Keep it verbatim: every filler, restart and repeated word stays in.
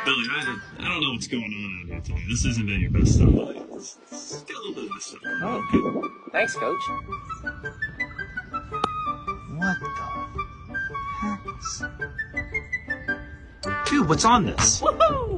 Billy, I, I don't know what's going on out here today. This hasn't been your best stuff. It's, it's got a little bit of my stuff. Oh, okay. Thanks, Coach. What the heck? Dude, what's on this? Woohoo!